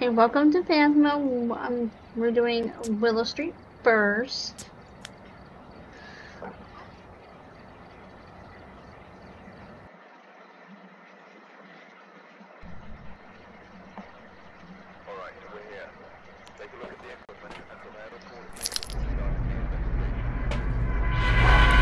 Hey, welcome to Phasma. We're doing Willow Street first. Alright, we're here. Take a look at the equipment and prepare accordingly before we start the investigation.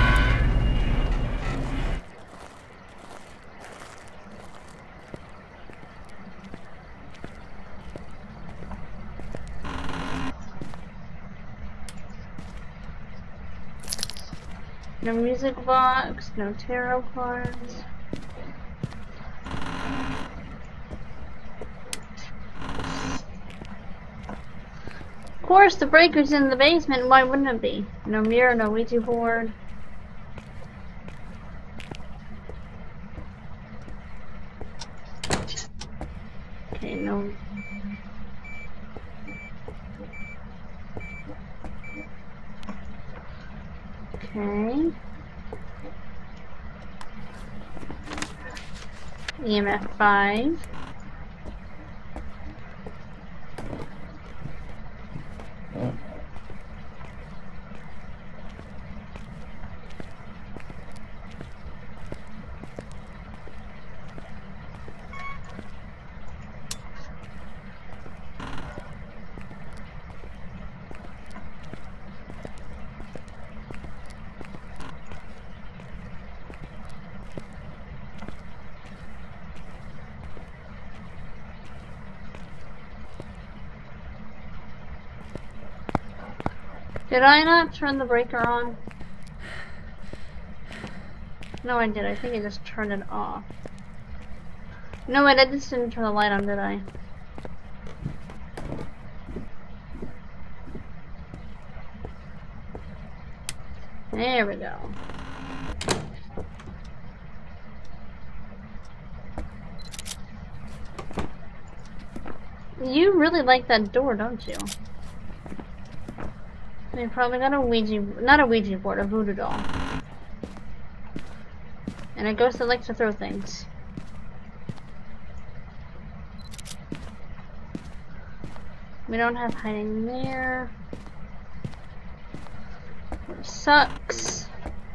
No music box, no tarot cards. Of course, the breaker's in the basement. Why wouldn't it be? No mirror, no Ouija board. Okay, no. Okay. EMF 5. Did I not turn the breaker on? No, I did. I think I just turned it off. No, wait, I just didn't turn the light on, did I? There we go. You really like that door, don't you? You probably got a not a Ouija board, a voodoo doll. And a ghost that likes to throw things. We don't have hiding there. Which sucks.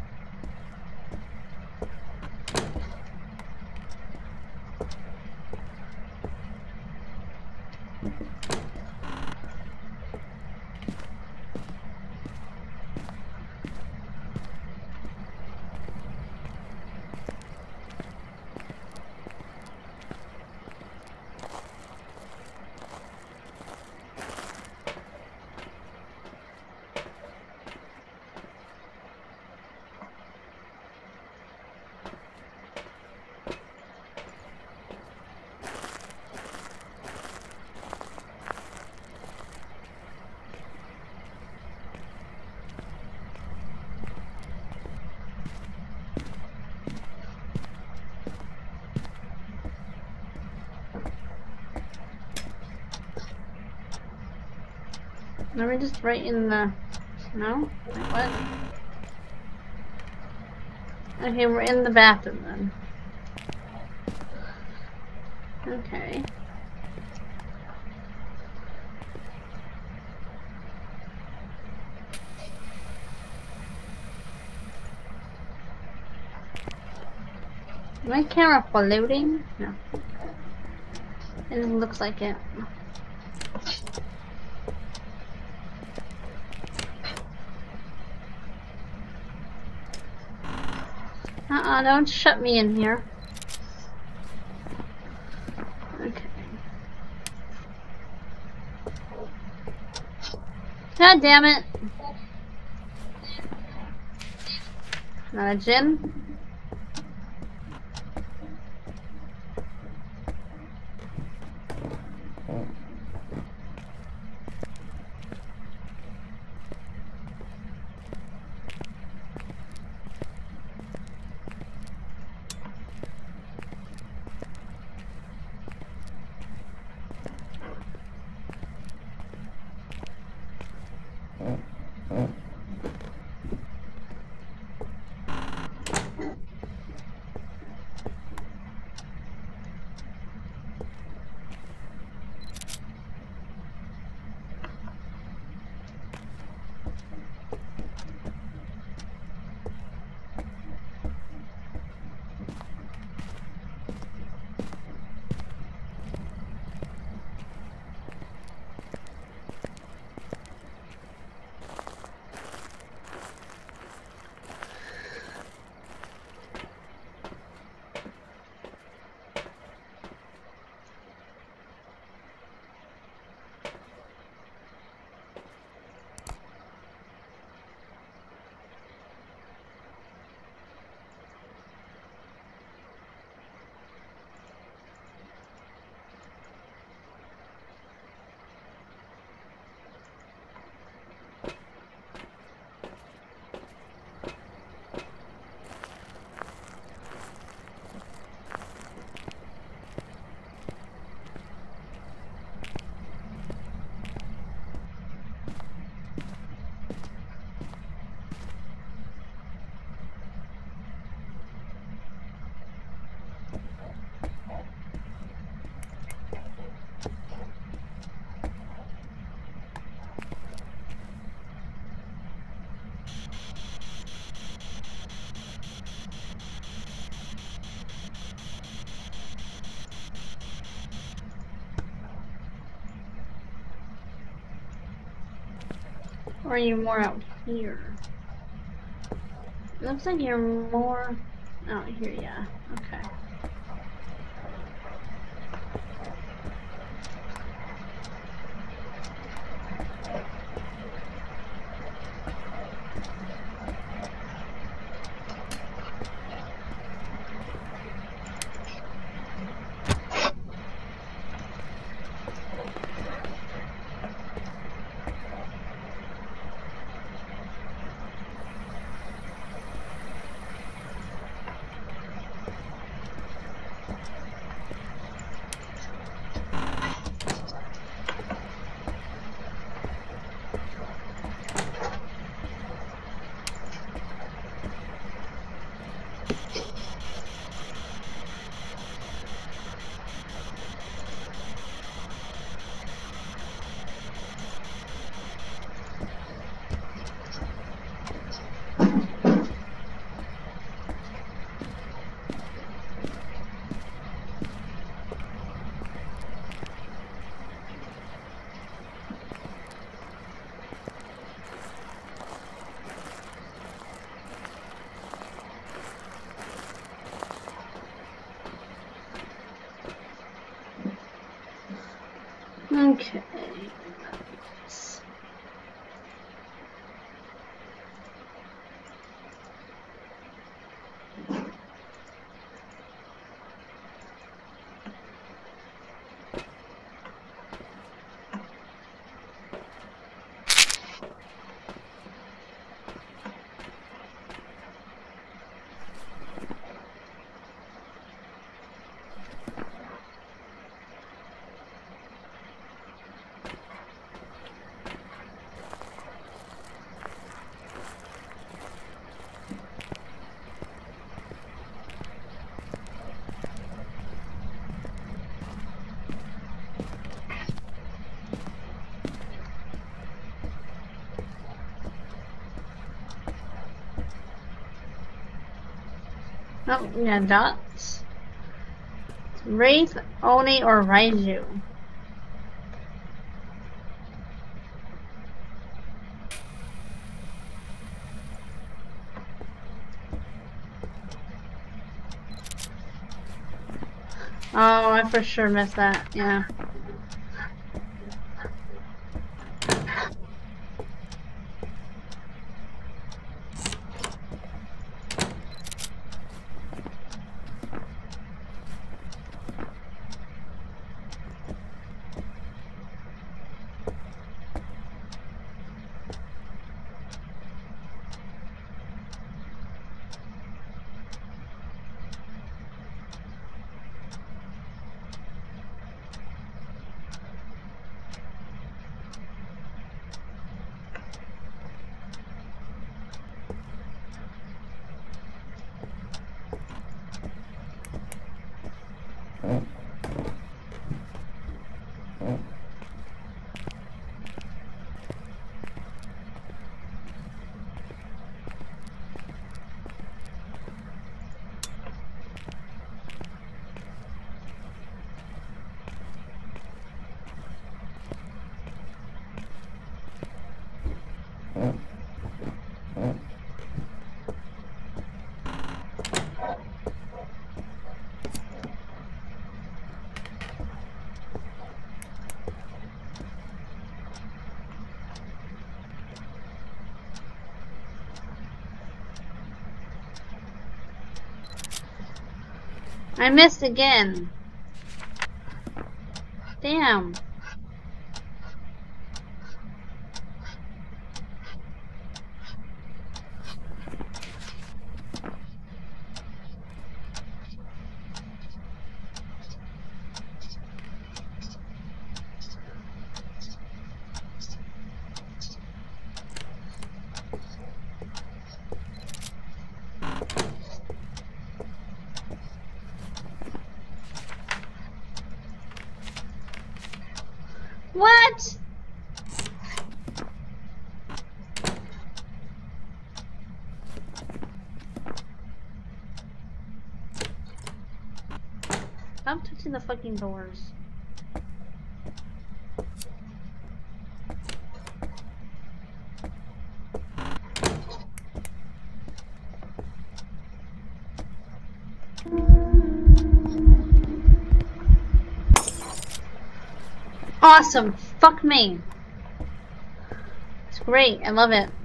Let me just write in the... No? Wait, what? Okay, we're in the bathroom then. Okay. My camera floating? No. It looks like it. Don't shut me in here. Okay. God damn it. Not a gin? Or are you more out here? It looks like you're more out here, yeah. Okay. Okay. Oh, yeah, dots. Wraith, Oni, or Raiju. Oh, I for sure missed that, yeah. I missed again. Damn. What? Stop touching the fucking doors. awesome. Fuck me. It's great. I love it.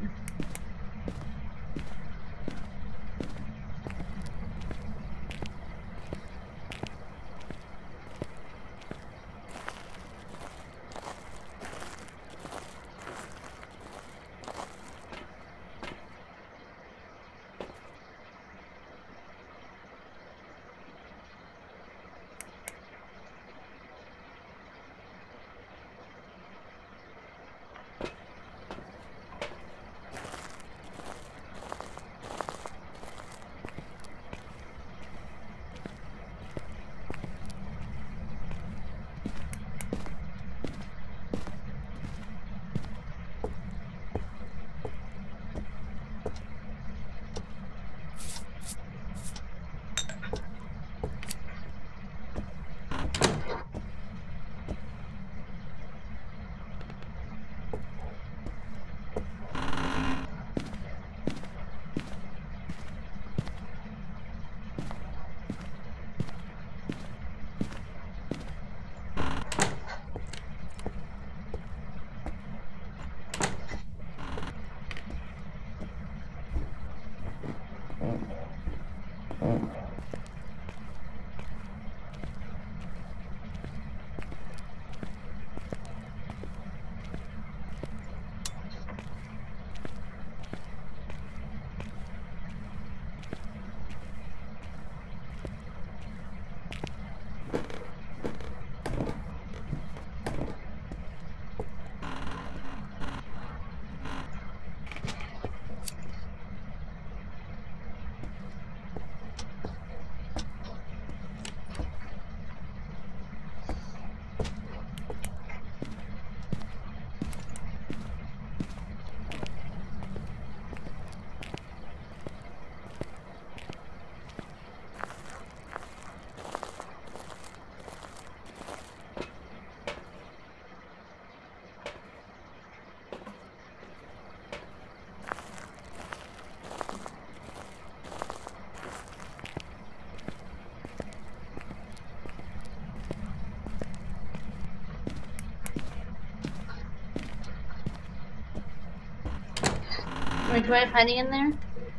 Wait, do I have hiding in there?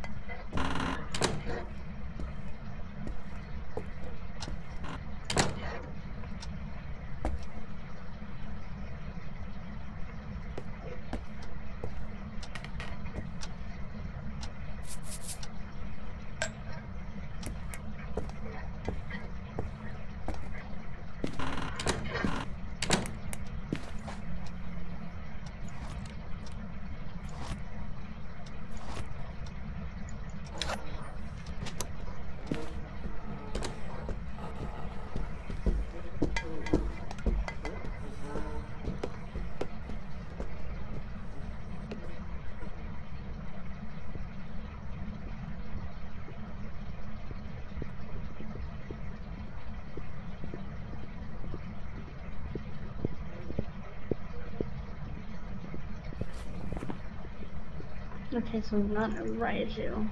Okay, so not a Raiju.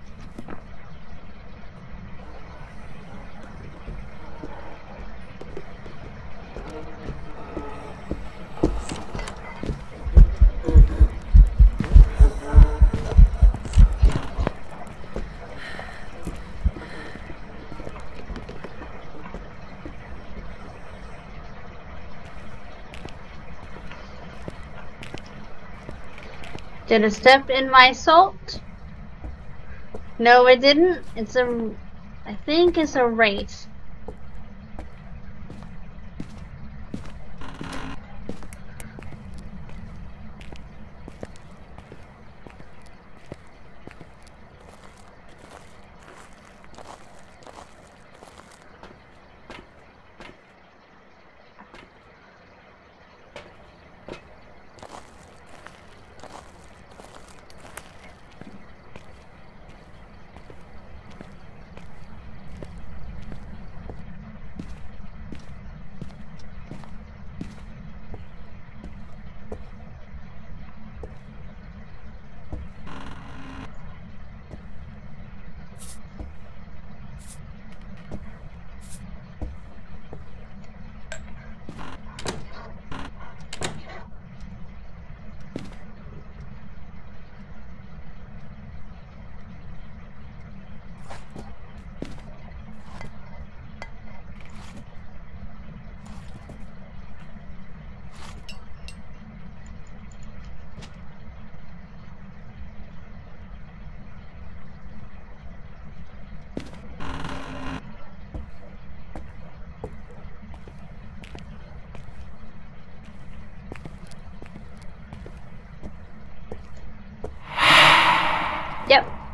Did it step in my salt? No, it didn't. It's a... I think it's a race.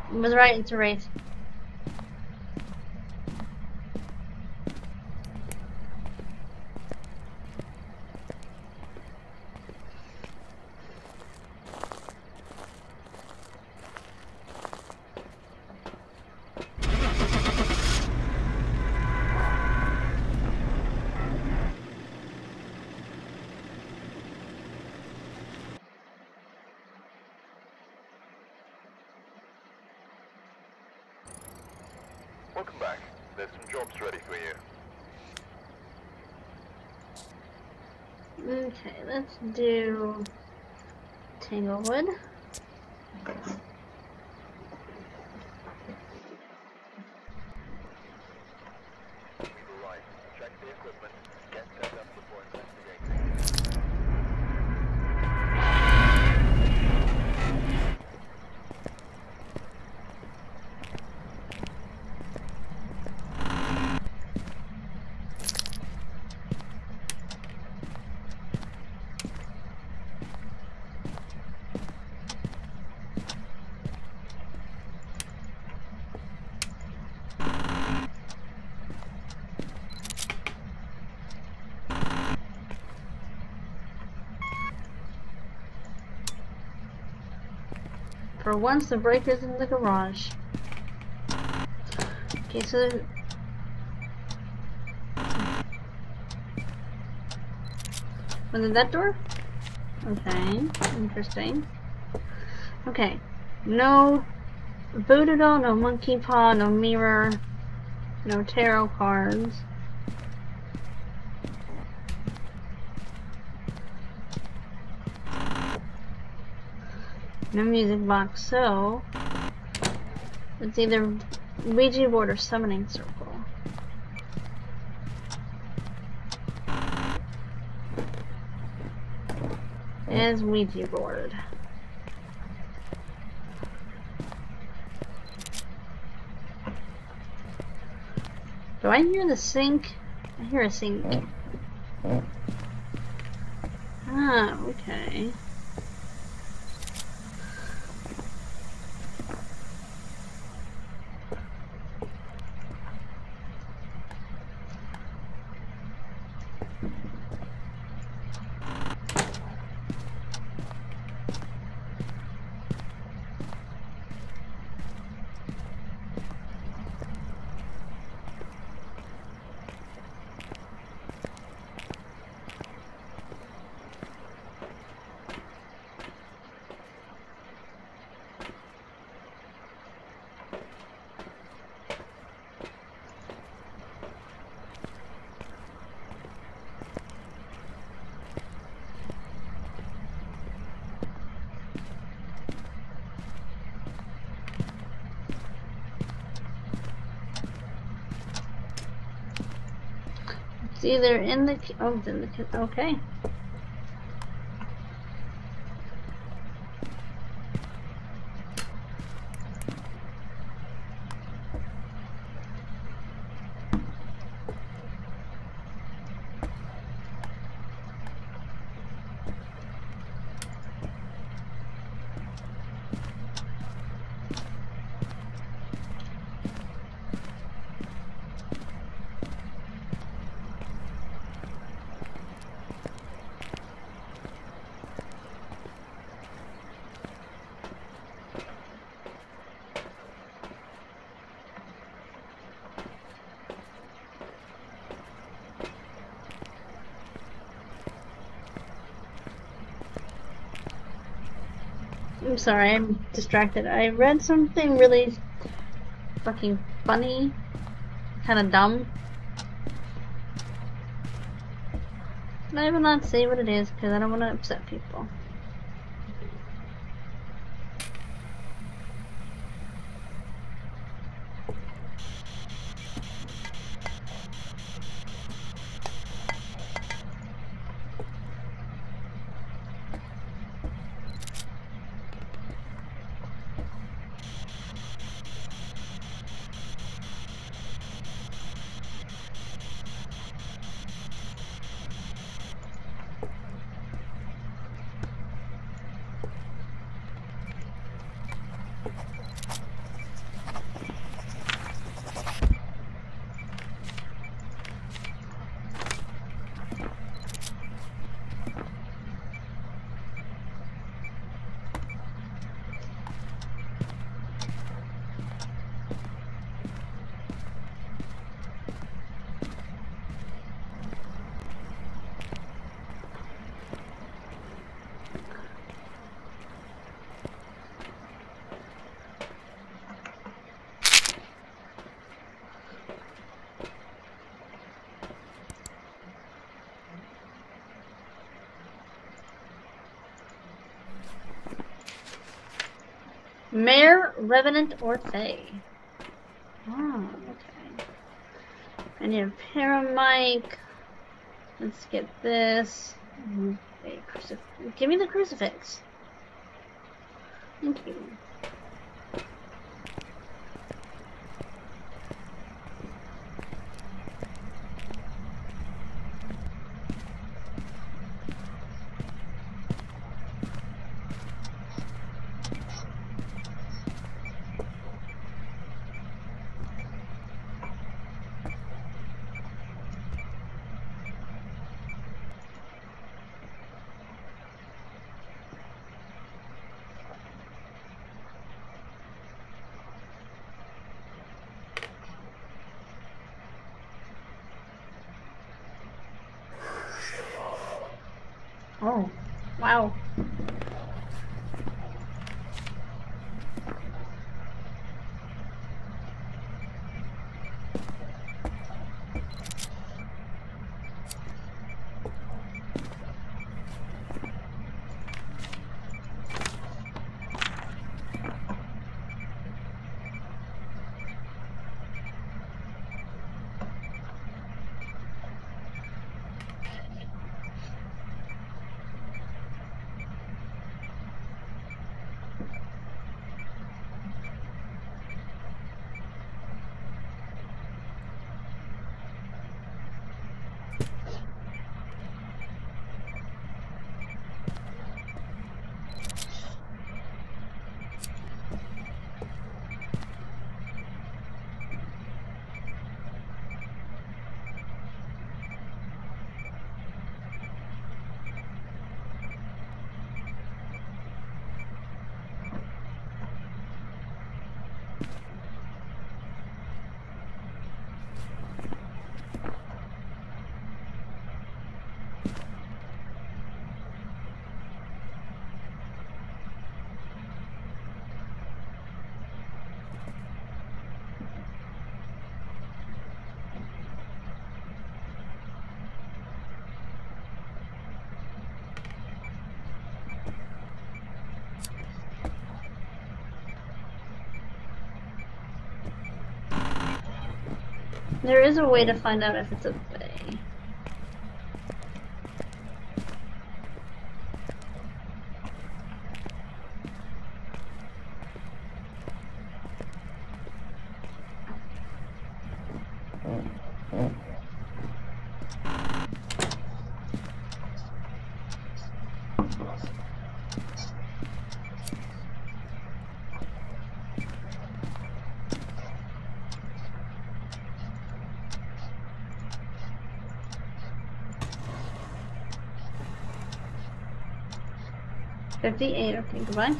Was right, it's a race. Welcome back. There's some jobs ready for you. Okay, let's do Tanglewood. Leave a right. Check the equipment. Get set up before investigating. For once, the breaker's in the garage. Okay, so was it that door? Okay, interesting. Okay, no voodoo doll, no monkey paw, no mirror, no tarot cards. No music box, so it's either Ouija board or summoning circle. Is Ouija board. Do I hear the sink? I hear a sink. Ah, okay. It's either in the it's in the okay. I'm sorry, I'm distracted. I read something really fucking funny, kind of dumb. And I will not say what it is because I don't want to upset people. Mare, Revenant, or Fae? Oh, okay. I need a paramic. Let's get this. Give me the crucifix. Thank you. Oh, wow. There is a way to find out if it's a Fae. $58, okay, goodbye.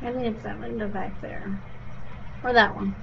I think it's that window back there. Or that one.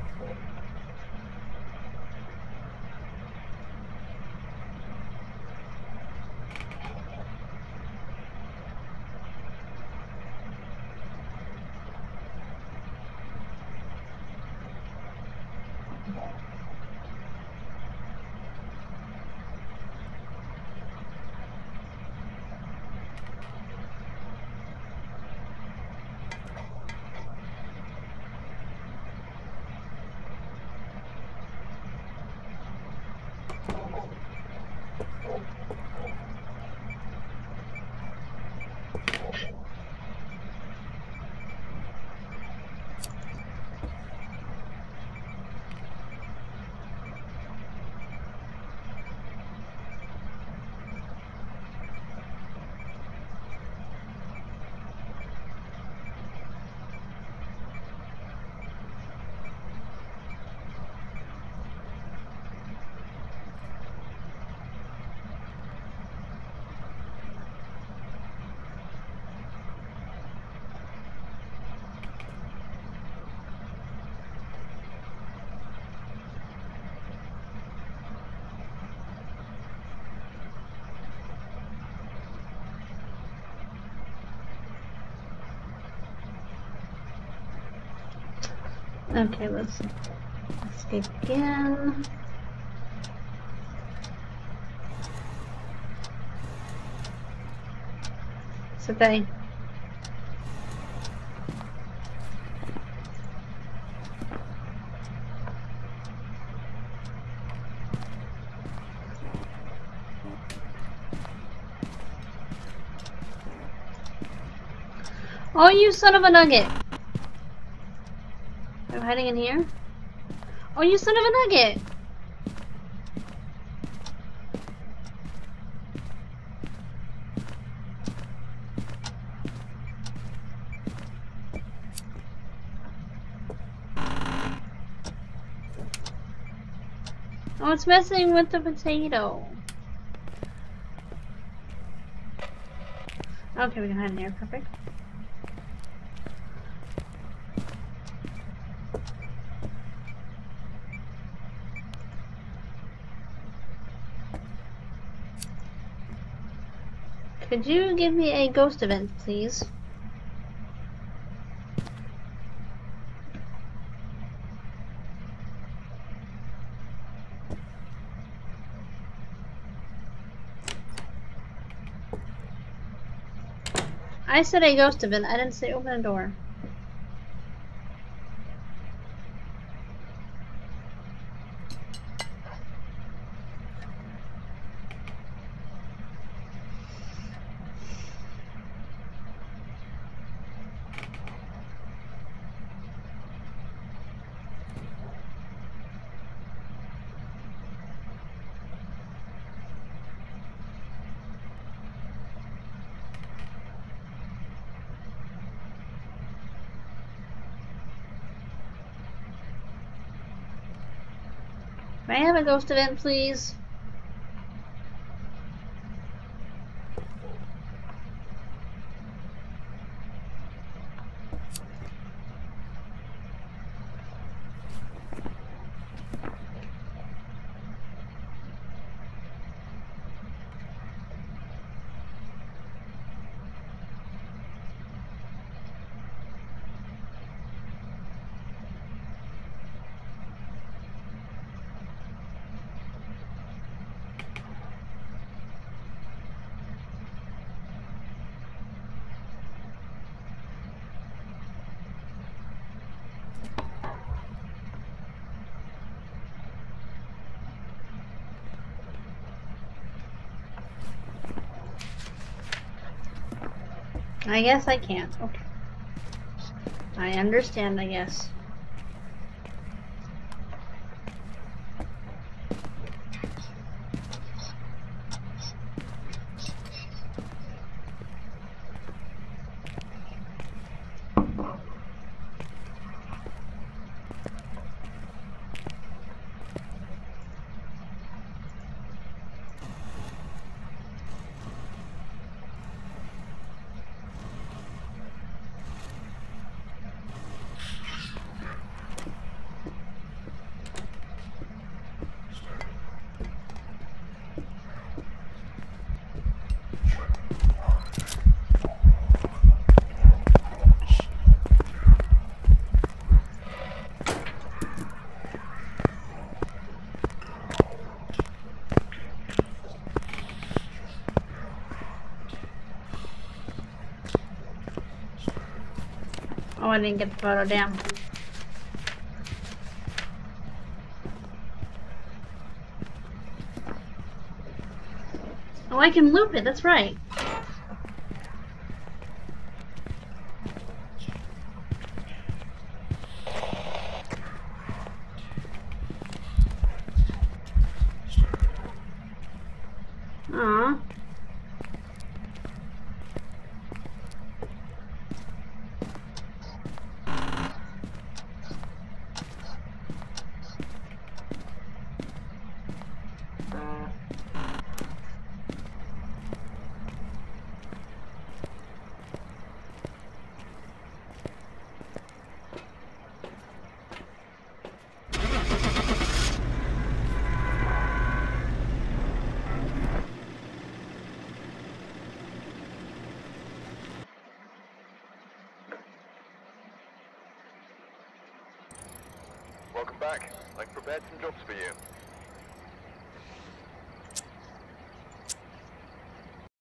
Okay, let's escape again. It's okay. Oh, you son of a nugget! I'm hiding in here? Oh, you son of a nugget! Oh, it's messing with the potato. Okay, we can hide in here. Perfect. Could you give me a ghost event, please? I said a ghost event. I didn't say open a door. May I have a ghost event, please? I guess I can't. Okay. I understand, I guess. I didn't get the photo, damn. Oh, I can loop it, that's right. Aww. Welcome back. I've prepared some jobs for you.